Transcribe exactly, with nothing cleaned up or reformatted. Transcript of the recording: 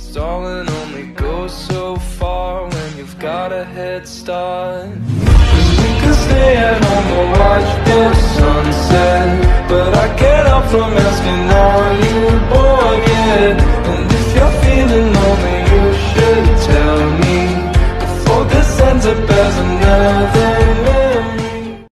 Stalling only goes so far when you've got a head start. 'Cause we could stay at home or watch the sunset, but I get up from